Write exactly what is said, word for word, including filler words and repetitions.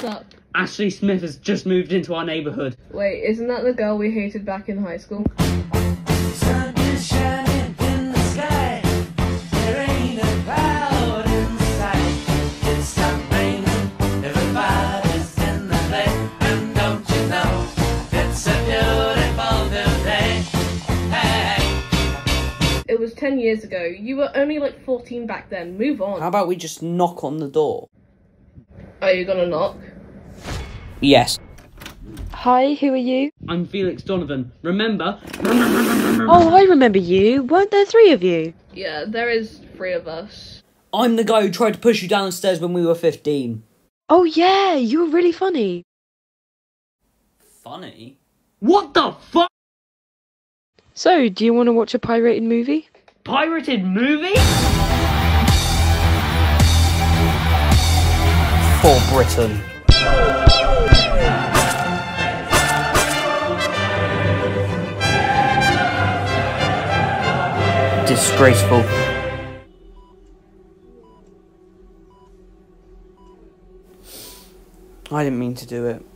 up? Ashleigh Smith has just moved into our neighbourhood. Wait, isn't that the girl we hated back in high school? Sun is shining in the sky. There ain't a cloud in sight. It's stopped raining. Everybody's in the play. And don't you know, it's a beautiful new day. Hey. It was ten years ago. You were only like fourteen back then. Move on. How about we just knock on the door? Are you gonna knock? Yes. Hi, who are you? I'm Felix Donovan. Remember? Oh, I remember you. Weren't there three of you? Yeah, there is three of us. I'm the guy who tried to push you down the stairs when we were fifteen. Oh yeah, you were really funny. Funny? What the fuck? So, do you want to watch a pirated movie? Pirated movie? For Britain. Disgraceful. I didn't mean to do it.